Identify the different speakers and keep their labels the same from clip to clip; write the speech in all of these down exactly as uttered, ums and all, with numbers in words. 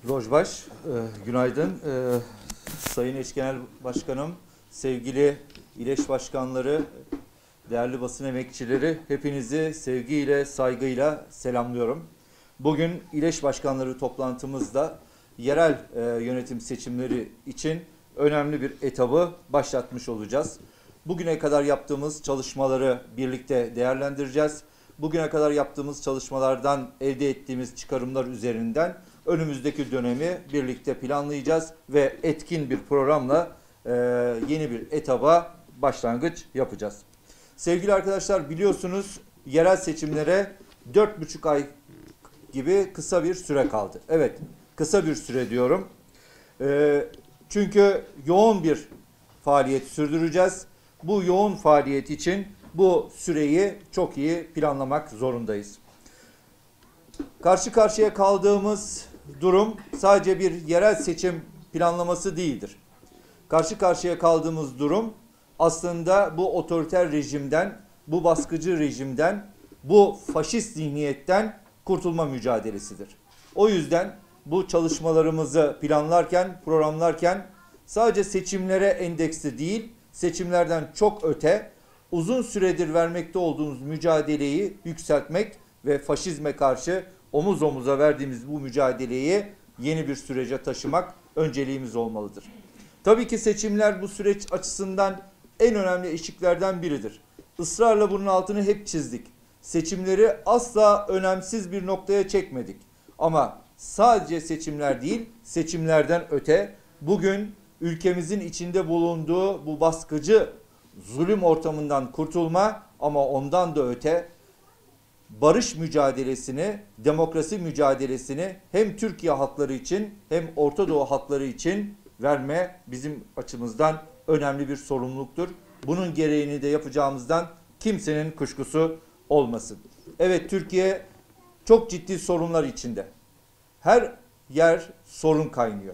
Speaker 1: Rojbaş, e, günaydın. E, Sayın Eş Genel Başkanım, sevgili İLEŞ Başkanları, değerli basın emekçileri, hepinizi sevgiyle, saygıyla selamlıyorum. Bugün İLEŞ Başkanları toplantımızda yerel e, yönetim seçimleri için önemli bir etabı başlatmış olacağız. Bugüne kadar yaptığımız çalışmaları birlikte değerlendireceğiz. Bugüne kadar yaptığımız çalışmalardan elde ettiğimiz çıkarımlar üzerinden önümüzdeki dönemi birlikte planlayacağız ve etkin bir programla e, yeni bir etaba başlangıç yapacağız. Sevgili arkadaşlar, biliyorsunuz yerel seçimlere dört buçuk ay gibi kısa bir süre kaldı. Evet, kısa bir süre diyorum. E, çünkü yoğun bir faaliyet sürdüreceğiz. Bu yoğun faaliyet için bu süreyi çok iyi planlamak zorundayız. Karşı karşıya kaldığımız durum sadece bir yerel seçim planlaması değildir. Karşı karşıya kaldığımız durum aslında bu otoriter rejimden, bu baskıcı rejimden, bu faşist zihniyetten kurtulma mücadelesidir. O yüzden bu çalışmalarımızı planlarken, programlarken sadece seçimlere endeksli değil, seçimlerden çok öte, uzun süredir vermekte olduğumuz mücadeleyi yükseltmek ve faşizme karşı omuz omuza verdiğimiz bu mücadeleyi yeni bir sürece taşımak önceliğimiz olmalıdır. Tabii ki seçimler bu süreç açısından en önemli eşiklerden biridir. Israrla bunun altını hep çizdik. Seçimleri asla önemsiz bir noktaya çekmedik. Ama sadece seçimler değil, seçimlerden öte bugün ülkemizin içinde bulunduğu bu baskıcı zulüm ortamından kurtulma, ama ondan da öte barış mücadelesini, demokrasi mücadelesini hem Türkiye halkları için hem Orta Doğu halkları için verme bizim açımızdan önemli bir sorumluluktur. Bunun gereğini de yapacağımızdan kimsenin kuşkusu olmasın. Evet, Türkiye çok ciddi sorunlar içinde. Her yer sorun kaynıyor.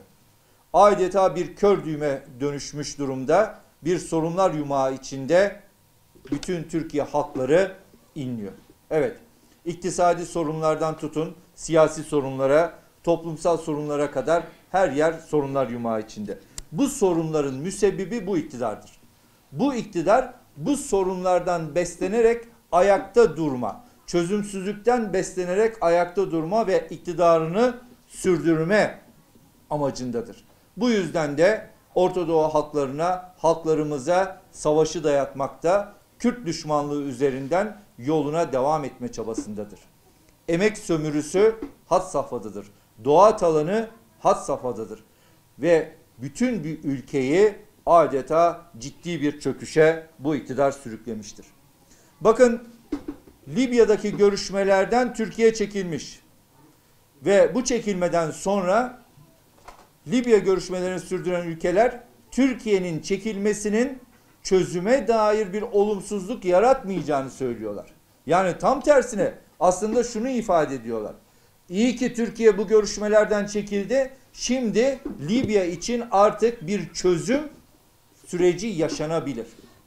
Speaker 1: Adeta bir kör düğme dönüşmüş durumda, bir sorunlar yumağı içinde bütün Türkiye halkları inliyor. Evet, iktisadi sorunlardan tutun, siyasi sorunlara, toplumsal sorunlara kadar her yer sorunlar yumağı içinde. Bu sorunların müsebbibi bu iktidardır. Bu iktidar bu sorunlardan beslenerek ayakta durma, çözümsüzlükten beslenerek ayakta durma ve iktidarını sürdürme amacındadır. Bu yüzden de Orta Doğu halklarına, halklarımıza savaşı dayatmakta, Kürt düşmanlığı üzerinden yoluna devam etme çabasındadır. Emek sömürüsü had safhadadır. Doğa talanı had safhadadır. Ve bütün bir ülkeyi adeta ciddi bir çöküşe bu iktidar sürüklemiştir. Bakın, Libya'daki görüşmelerden Türkiye çekilmiş. Ve bu çekilmeden sonra Libya görüşmelerini sürdüren ülkeler Türkiye'nin çekilmesinin çözüme dair bir olumsuzluk yaratmayacağını söylüyorlar. Yani tam tersine aslında şunu ifade ediyorlar. İyi ki Türkiye bu görüşmelerden çekildi. Şimdi Libya için artık bir çözüm süreci yaşanabilir.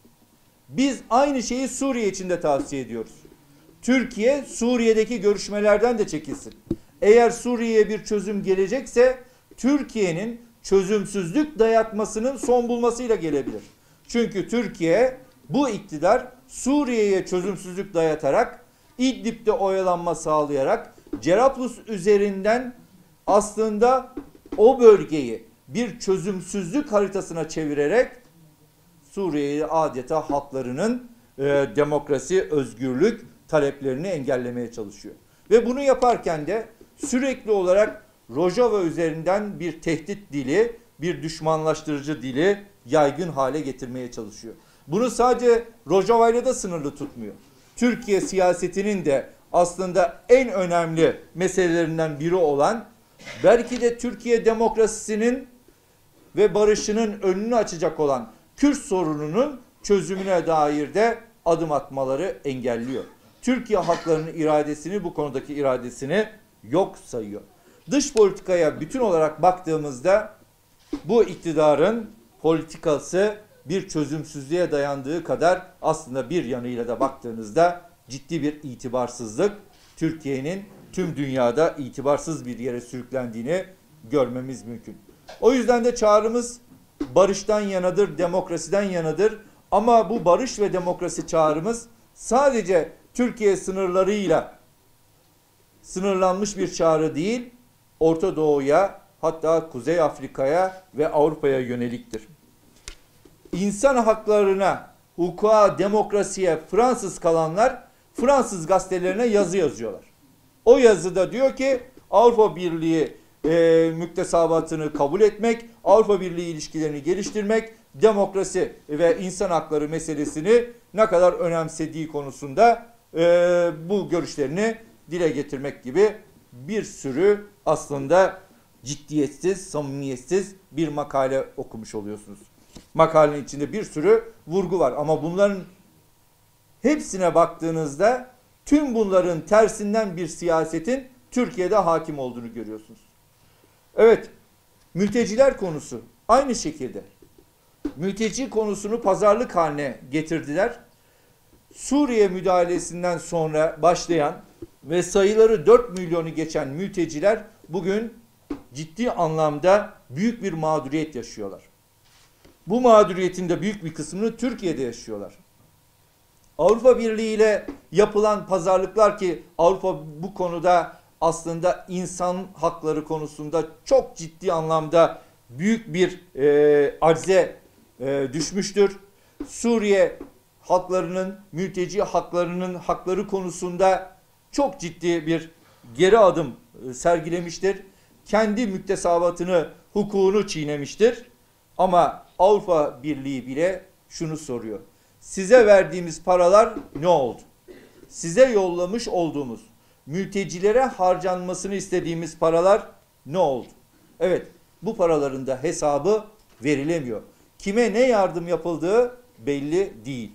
Speaker 1: Biz aynı şeyi Suriye için de tavsiye ediyoruz. Türkiye Suriye'deki görüşmelerden de çekilsin. Eğer Suriye'ye bir çözüm gelecekse Türkiye'nin çözümsüzlük dayatmasının son bulmasıyla gelebilir. Çünkü Türkiye, bu iktidar Suriye'ye çözümsüzlük dayatarak, İdlib'de oyalanma sağlayarak, Cerablus üzerinden aslında o bölgeyi bir çözümsüzlük haritasına çevirerek Suriye'yi adeta halklarının e, demokrasi, özgürlük taleplerini engellemeye çalışıyor. Ve bunu yaparken de sürekli olarak Rojava üzerinden bir tehdit dili, bir düşmanlaştırıcı dili yaygın hale getirmeye çalışıyor. Bunu sadece Rojava ile de sınırlı tutmuyor. Türkiye siyasetinin de aslında en önemli meselelerinden biri olan, belki de Türkiye demokrasisinin ve barışının önünü açacak olan Kürt sorununun çözümüne dair de adım atmaları engelliyor. Türkiye halklarının iradesini, bu konudaki iradesini yok sayıyor. Dış politikaya bütün olarak baktığımızda bu iktidarın politikası bir çözümsüzlüğe dayandığı kadar aslında bir yanıyla da baktığınızda ciddi bir itibarsızlık, Türkiye'nin tüm dünyada itibarsız bir yere sürüklendiğini görmemiz mümkün. O yüzden de çağrımız barıştan yanadır, demokrasiden yanadır. Ama bu barış ve demokrasi çağrımız sadece Türkiye sınırlarıyla sınırlanmış bir çağrı değil, Orta Doğu'ya, hatta Kuzey Afrika'ya ve Avrupa'ya yöneliktir. İnsan haklarına, hukuka, demokrasiye Fransız kalanlar Fransız gazetelerine yazı yazıyorlar. O yazıda diyor ki Avrupa Birliği e, müktesebatını kabul etmek, Avrupa Birliği ilişkilerini geliştirmek, demokrasi ve insan hakları meselesini ne kadar önemsediği konusunda e, bu görüşlerini dile getirmek gibi bir sürü aslında ciddiyetsiz, samimiyetsiz bir makale okumuş oluyorsunuz. Makalenin içinde bir sürü vurgu var ama bunların hepsine baktığınızda tüm bunların tersinden bir siyasetin Türkiye'de hakim olduğunu görüyorsunuz. Evet, mülteciler konusu aynı şekilde. Mülteci konusunu pazarlık haline getirdiler. Suriye müdahalesinden sonra başlayan ve sayıları dört milyonu geçen mülteciler bugün ciddi anlamda büyük bir mağduriyet yaşıyorlar. Bu mağduriyetin de büyük bir kısmını Türkiye'de yaşıyorlar. Avrupa Birliği ile yapılan pazarlıklar ki Avrupa bu konuda aslında insan hakları konusunda çok ciddi anlamda büyük bir e, acze e, düşmüştür. Suriye halklarının, mülteci haklarının hakları konusunda çok ciddi bir geri adım e, sergilemiştir. Kendi müktesebatını, hukukunu çiğnemiştir. Ama Avrupa Birliği bile şunu soruyor. Size verdiğimiz paralar ne oldu? Size yollamış olduğumuz, mültecilere harcanmasını istediğimiz paralar ne oldu? Evet, bu paraların da hesabı verilemiyor. Kime ne yardım yapıldığı belli değil.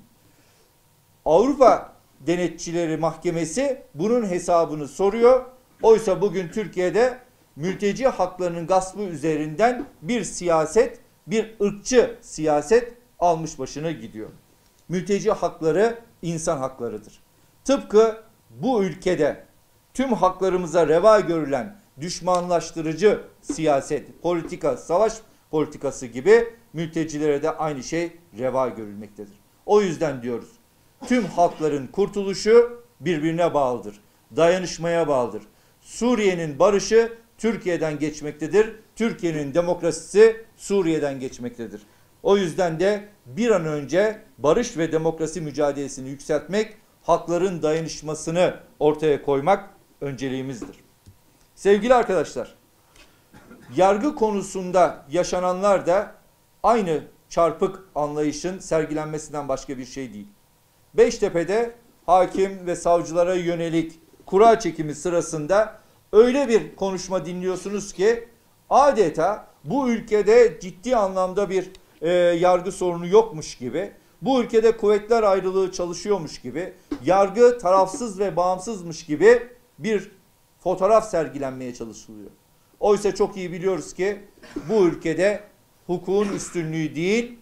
Speaker 1: Avrupa Denetçileri Mahkemesi bunun hesabını soruyor. Oysa bugün Türkiye'de mülteci haklarının gaspı üzerinden bir siyaset, bir ırkçı siyaset almış başına gidiyor. Mülteci hakları insan haklarıdır. Tıpkı bu ülkede tüm haklarımıza reva görülen düşmanlaştırıcı siyaset, politika, savaş politikası gibi mültecilere de aynı şey reva görülmektedir. O yüzden diyoruz, tüm halkların kurtuluşu birbirine bağlıdır. Dayanışmaya bağlıdır. Suriye'nin barışı Türkiye'den geçmektedir. Türkiye'nin demokrasisi Suriye'den geçmektedir. O yüzden de bir an önce barış ve demokrasi mücadelesini yükseltmek, halkların dayanışmasını ortaya koymak önceliğimizdir. Sevgili arkadaşlar, yargı konusunda yaşananlar da aynı çarpık anlayışın sergilenmesinden başka bir şey değil. Beştepe'de hakim ve savcılara yönelik kura çekimi sırasında öyle bir konuşma dinliyorsunuz ki adeta bu ülkede ciddi anlamda bir e, yargı sorunu yokmuş gibi, bu ülkede kuvvetler ayrılığı çalışıyormuş gibi, yargı tarafsız ve bağımsızmış gibi bir fotoğraf sergilenmeye çalışılıyor. Oysa çok iyi biliyoruz ki bu ülkede hukukun üstünlüğü değil,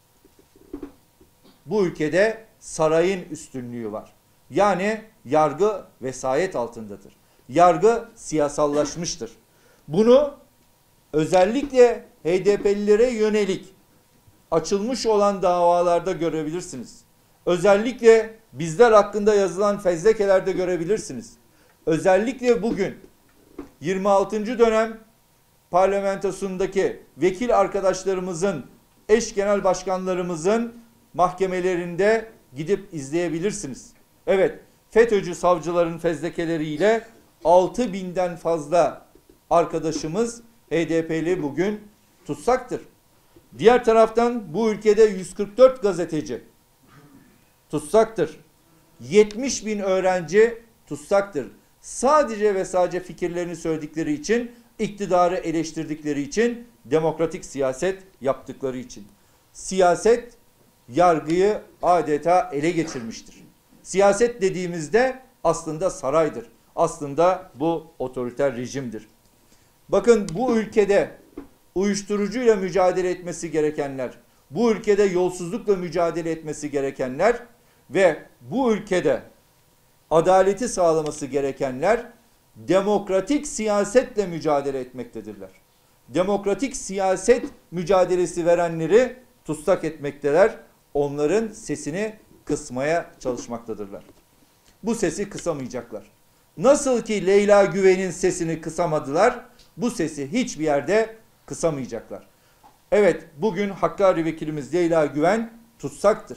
Speaker 1: bu ülkede sarayın üstünlüğü var. Yani yargı vesayet altındadır. Yargı siyasallaşmıştır. Bunu özellikle H D P'lilere yönelik açılmış olan davalarda görebilirsiniz. Özellikle bizler hakkında yazılan fezlekelerde görebilirsiniz. Özellikle bugün yirmi altıncı dönem parlamentosundaki vekil arkadaşlarımızın, eş genel başkanlarımızın mahkemelerinde gidip izleyebilirsiniz. Evet, FETÖ'cü savcıların fezlekeleriyle altı binden fazla arkadaşımız H D P'li bugün tutsaktır. Diğer taraftan bu ülkede yüz kırk dört gazeteci tutsaktır. yetmiş bin öğrenci tutsaktır. Sadece ve sadece fikirlerini söyledikleri için, iktidarı eleştirdikleri için, demokratik siyaset yaptıkları için. Siyaset yargıyı adeta ele geçirmiştir. Siyaset dediğimizde aslında saraydır. Aslında bu otoriter rejimdir. Bakın bu ülkede uyuşturucuyla mücadele etmesi gerekenler, bu ülkede yolsuzlukla mücadele etmesi gerekenler ve bu ülkede adaleti sağlaması gerekenler demokratik siyasetle mücadele etmektedirler. demokratik siyaset mücadelesi verenleri tutsak etmekteler. Onların sesini kısmaya çalışmaktadırlar. Bu sesi kısamayacaklar. Nasıl ki Leyla Güven'in sesini kısamadılar, bu sesi hiçbir yerde kısamayacaklar. Evet, bugün Hakkari vekilimiz Leyla Güven tutsaktır.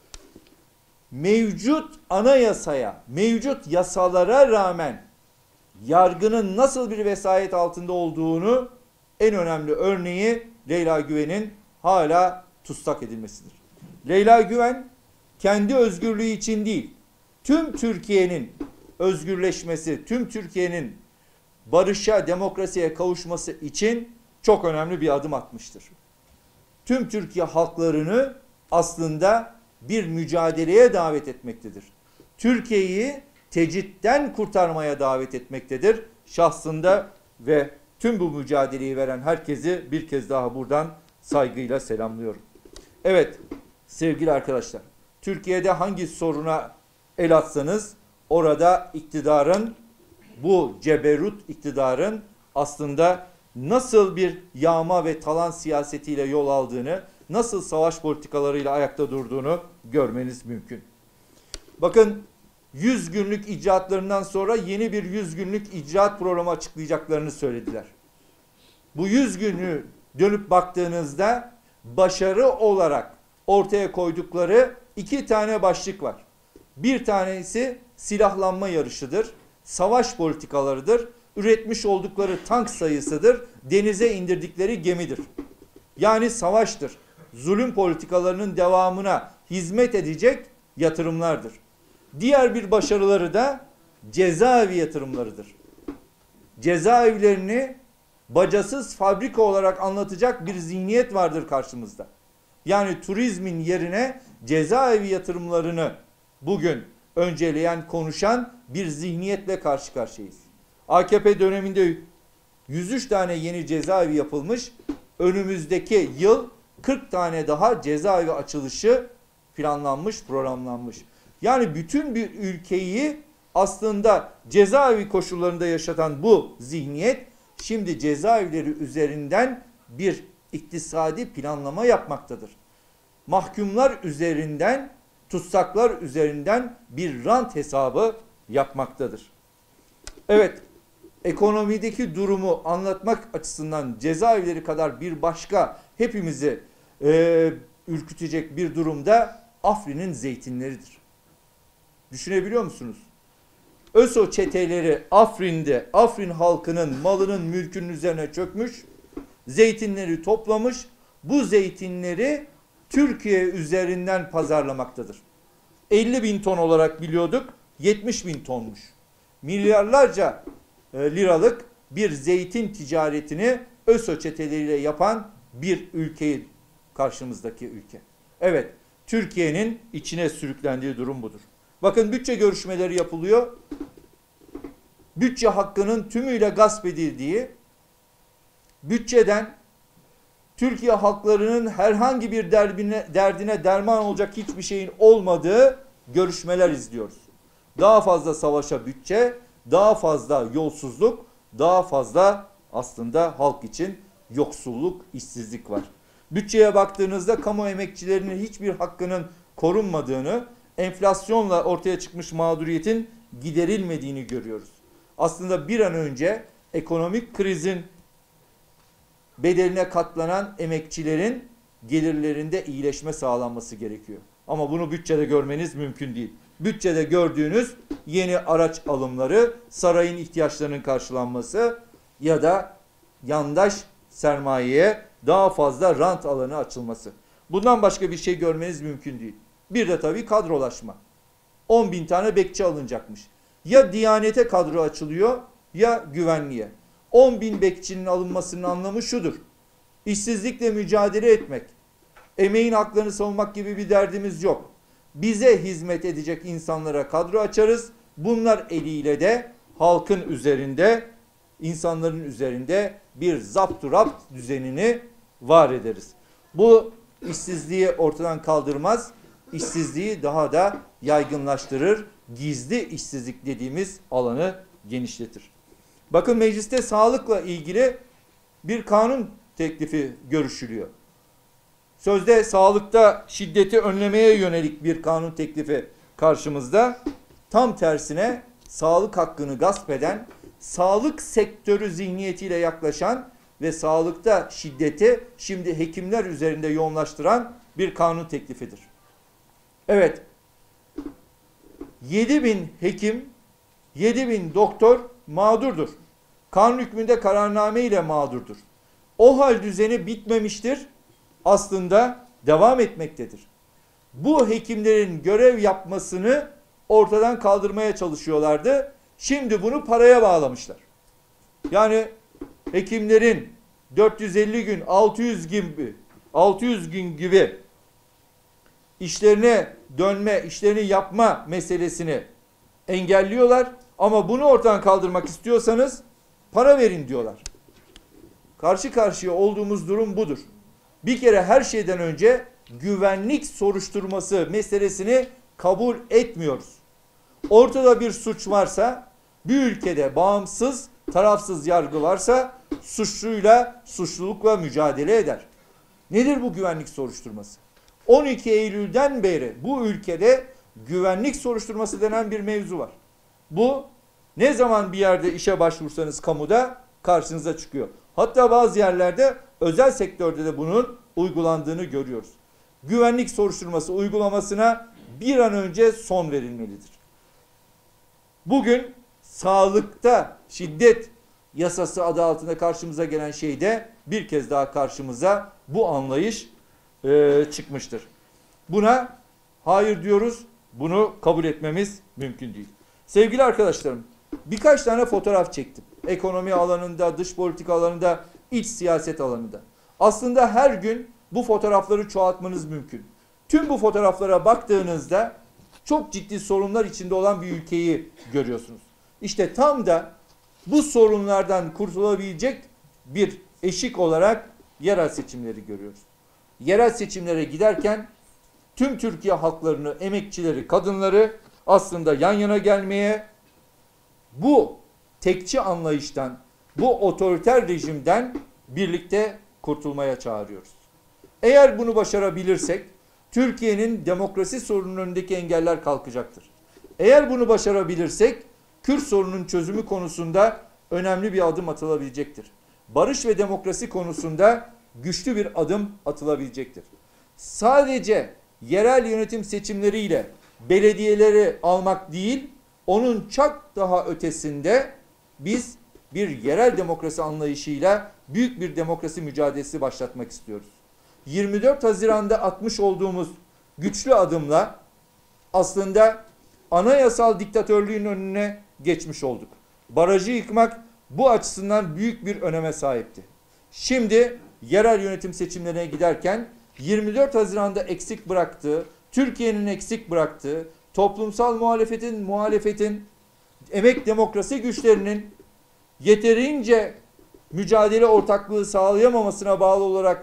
Speaker 1: Mevcut anayasaya, mevcut yasalara rağmen yargının nasıl bir vesayet altında olduğunu en önemli örneği Leyla Güven'in hala tutsak edilmesidir. Leyla Güven kendi özgürlüğü için değil, tüm Türkiye'nin özgürleşmesi, tüm Türkiye'nin barışa, demokrasiye kavuşması için çok önemli bir adım atmıştır. Tüm Türkiye halklarını aslında bir mücadeleye davet etmektedir. Türkiye'yi tecitten kurtarmaya davet etmektedir. Şahsında ve tüm bu mücadeleyi veren herkesi bir kez daha buradan saygıyla selamlıyorum. Evet sevgili arkadaşlar, Türkiye'de hangi soruna el atsanız orada iktidarın, bu ceberut iktidarın aslında nasıl bir yağma ve talan siyasetiyle yol aldığını, nasıl savaş politikalarıyla ayakta durduğunu görmeniz mümkün. Bakın yüz günlük icraatlarından sonra yeni bir yüz günlük icraat programı açıklayacaklarını söylediler. Bu yüz günü dönüp baktığınızda başarı olarak ortaya koydukları iki tane başlık var. Bir tanesi silahlanma yarışıdır, savaş politikalarıdır, üretmiş oldukları tank sayısıdır, denize indirdikleri gemidir. Yani savaştır. Zulüm politikalarının devamına hizmet edecek yatırımlardır. Diğer bir başarıları da cezaevi yatırımlarıdır. Cezaevlerini bacasız fabrika olarak anlatacak bir zihniyet vardır karşımızda. Yani turizmin yerine cezaevi yatırımlarını bugün önceleyen, konuşan bir zihniyetle karşı karşıyayız. A K P döneminde yüz üç tane yeni cezaevi yapılmış. Önümüzdeki yıl kırk tane daha cezaevi açılışı planlanmış, programlanmış. Yani bütün bir ülkeyi aslında cezaevi koşullarında yaşatan bu zihniyet şimdi cezaevleri üzerinden bir iktisadi planlama yapmaktadır. Mahkumlar üzerinden, tutsaklar üzerinden bir rant hesabı yapmaktadır. Evet, ekonomideki durumu anlatmak açısından cezaevleri kadar bir başka hepimizi e, ürkütecek bir durumda Afrin'in zeytinleridir. Düşünebiliyor musunuz? ÖSO çeteleri Afrin'de, Afrin halkının malının mülkünün üzerine çökmüş, zeytinleri toplamış, bu zeytinleri Türkiye üzerinden pazarlamaktadır. elli bin ton olarak biliyorduk, yetmiş bin tonmuş. Milyarlarca e, liralık bir zeytin ticaretini ÖSO çeteleriyle yapan bir ülkeyi karşımızdaki ülke. Evet, Türkiye'nin içine sürüklendiği durum budur. Bakın bütçe görüşmeleri yapılıyor. Bütçe hakkının tümüyle gasp edildiği, bütçeden Türkiye halklarının herhangi bir derdine, derdine derman olacak hiçbir şeyin olmadığı görüşmeler izliyoruz. Daha fazla savaşa bütçe, daha fazla yolsuzluk, daha fazla aslında halk için yoksulluk, işsizlik var. Bütçeye baktığınızda kamu emekçilerinin hiçbir hakkının korunmadığını, enflasyonla ortaya çıkmış mağduriyetin giderilmediğini görüyoruz. Aslında bir an önce ekonomik krizin bedeline katlanan emekçilerin gelirlerinde iyileşme sağlanması gerekiyor. Ama bunu bütçede görmeniz mümkün değil. Bütçede gördüğünüz yeni araç alımları, sarayın ihtiyaçlarının karşılanması ya da yandaş sermayeye daha fazla rant alanı açılması. Bundan başka bir şey görmeniz mümkün değil. Bir de tabii kadrolaşma. on bin tane bekçi alınacakmış. Ya Diyanete kadro açılıyor ya güvenliğe. on bin bekçinin alınmasının anlamı şudur: İşsizlikle mücadele etmek, emeğin haklarını savunmak gibi bir derdimiz yok. Bize hizmet edecek insanlara kadro açarız. Bunlar eliyle de halkın üzerinde, insanların üzerinde bir zapturapt düzenini var ederiz. Bu işsizliği ortadan kaldırmaz, işsizliği daha da yaygınlaştırır, gizli işsizlik dediğimiz alanı genişletir. Bakın mecliste sağlıkla ilgili bir kanun teklifi görüşülüyor. Sözde sağlıkta şiddeti önlemeye yönelik bir kanun teklifi karşımızda. Tam tersine sağlık hakkını gasp eden, sağlık sektörü zihniyetiyle yaklaşan ve sağlıkta şiddeti şimdi hekimler üzerinde yoğunlaştıran bir kanun teklifidir. Evet, yedi bin hekim, yedi bin doktor mağdurdur. Kanun hükmünde kararname ile mağdurdur. O hal düzeni bitmemiştir, aslında devam etmektedir. Bu hekimlerin görev yapmasını ortadan kaldırmaya çalışıyorlardı. Şimdi bunu paraya bağlamışlar. Yani hekimlerin dört yüz elli gün, altı yüz gibi, altı yüz gün gibi işlerine dönme, işlerini yapma meselesini engelliyorlar. Ama bunu ortadan kaldırmak istiyorsanız para verin diyorlar. Karşı karşıya olduğumuz durum budur. Bir kere her şeyden önce güvenlik soruşturması meselesini kabul etmiyoruz. Ortada bir suç varsa, bir ülkede bağımsız, tarafsız yargı varsa suçluyla, suçlulukla mücadele eder. Nedir bu güvenlik soruşturması? on iki Eylül'den beri bu ülkede güvenlik soruşturması denen bir mevzu var. Bu ne zaman bir yerde işe başvursanız kamuda karşınıza çıkıyor. Hatta bazı yerlerde özel sektörde de bunun uygulandığını görüyoruz. Güvenlik soruşturması uygulamasına bir an önce son verilmelidir. Bugün sağlıkta şiddet yasası adı altında karşımıza gelen şey de bir kez daha karşımıza bu anlayış e, çıkmıştır. Buna hayır diyoruz, bunu kabul etmemiz mümkün değil. Sevgili arkadaşlarım, birkaç tane fotoğraf çektim. Ekonomi alanında, dış politika alanında, iç siyaset alanında. Aslında her gün bu fotoğrafları çoğaltmanız mümkün. Tüm bu fotoğraflara baktığınızda çok ciddi sorunlar içinde olan bir ülkeyi görüyorsunuz. İşte tam da bu sorunlardan kurtulabilecek bir eşik olarak yerel seçimleri görüyoruz. Yerel seçimlere giderken tüm Türkiye halklarını, emekçileri, kadınları aslında yan yana gelmeye, bu tekçi anlayıştan, bu otoriter rejimden birlikte kurtulmaya çağırıyoruz. Eğer bunu başarabilirsek Türkiye'nin demokrasi sorununun önündeki engeller kalkacaktır. Eğer bunu başarabilirsek Kürt sorunun çözümü konusunda önemli bir adım atılabilecektir. Barış ve demokrasi konusunda güçlü bir adım atılabilecektir. Sadece yerel yönetim seçimleriyle belediyeleri almak değil, onun çok daha ötesinde biz bir yerel demokrasi anlayışıyla büyük bir demokrasi mücadelesi başlatmak istiyoruz. yirmi dört Haziran'da atmış olduğumuz güçlü adımla aslında anayasal diktatörlüğün önüne geçmiş olduk. Barajı yıkmak bu açısından büyük bir öneme sahipti. Şimdi yerel yönetim seçimlerine giderken yirmi dört Haziran'da eksik bıraktığı, Türkiye'nin eksik bıraktığı, toplumsal muhalefetin, muhalefetin, emek demokrasi güçlerinin yeterince mücadele ortaklığı sağlayamamasına bağlı olarak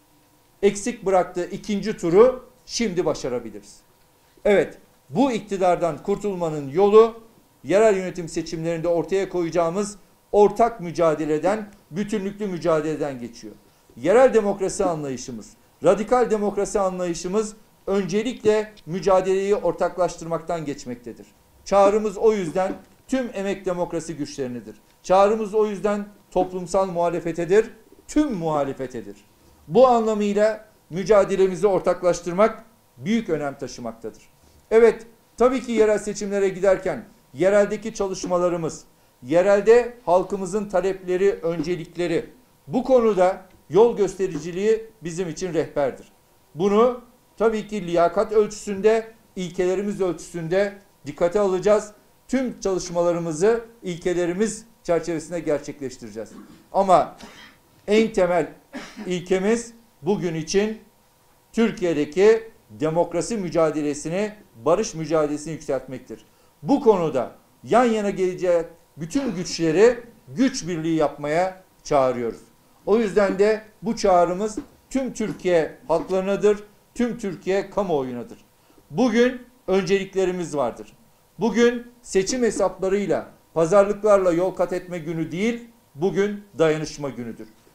Speaker 1: eksik bıraktığı ikinci turu şimdi başarabiliriz. Evet, bu iktidardan kurtulmanın yolu yerel yönetim seçimlerinde ortaya koyacağımız ortak mücadeleden, bütünlüklü mücadeleden geçiyor. Yerel demokrasi anlayışımız, radikal demokrasi anlayışımız öncelikle mücadeleyi ortaklaştırmaktan geçmektedir. Çağrımız o yüzden tüm emek demokrasi güçlerinidir. Çağrımız o yüzden toplumsal muhalefetedir, tüm muhalefetedir. Bu anlamıyla mücadelemizi ortaklaştırmak büyük önem taşımaktadır. Evet, tabii ki yerel seçimlere giderken yereldeki çalışmalarımız, yerelde halkımızın talepleri, öncelikleri, bu konuda yol göstericiliği bizim için rehberdir. Bunu tabii ki liyakat ölçüsünde, ilkelerimiz ölçüsünde dikkate alacağız. Tüm çalışmalarımızı ilkelerimiz çerçevesinde gerçekleştireceğiz. Ama en temel ilkemiz bugün için Türkiye'deki demokrasi mücadelesini, barış mücadelesini yükseltmektir. Bu konuda yan yana gelecek bütün güçleri güç birliği yapmaya çağırıyoruz. O yüzden de bu çağrımız tüm Türkiye halklarınadır, tüm Türkiye kamuoyunadır. Bugün önceliklerimiz vardır. Bugün seçim hesaplarıyla, pazarlıklarla yol kat etme günü değil, bugün dayanışma günüdür.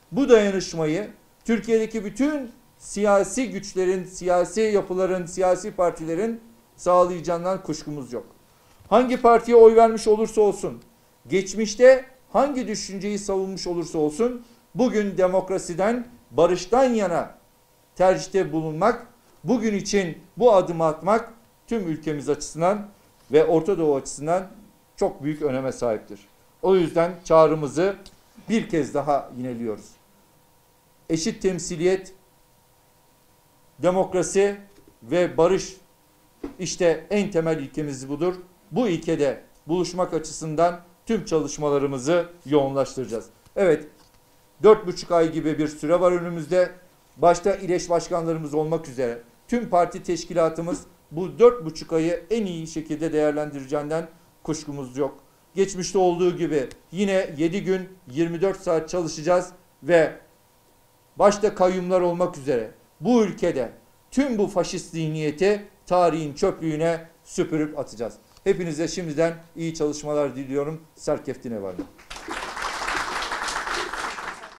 Speaker 1: Bu dayanışmayı Türkiye'deki bütün siyasi güçlerin, siyasi yapıların, siyasi partilerin sağlayacağından kuşkumuz yok. Hangi partiye oy vermiş olursa olsun, geçmişte hangi düşünceyi savunmuş olursa olsun, bugün demokrasiden, barıştan yana tercihte bulunmak, bugün için bu adımı atmak tüm ülkemiz açısından ve Orta Doğu açısından çok büyük öneme sahiptir. O yüzden çağrımızı bir kez daha yineliyoruz. Eşit temsiliyet, demokrasi ve barış, işte en temel ilkemiz budur. Bu ilkede buluşmak açısından tüm çalışmalarımızı yoğunlaştıracağız. Evet, dört buçuk ay gibi bir süre var önümüzde. Başta İLEŞ başkanlarımız olmak üzere tüm parti teşkilatımız bu dört buçuk ayı en iyi şekilde değerlendireceğinden kuşkumuz yok. Geçmişte olduğu gibi yine yedi gün yirmi dört saat çalışacağız ve başta kayyumlar olmak üzere bu ülkede tüm bu faşist zihniyeti tarihin çöplüğüne süpürüp atacağız. Hepinize şimdiden iyi çalışmalar diliyorum. Serkeftin Evarlı.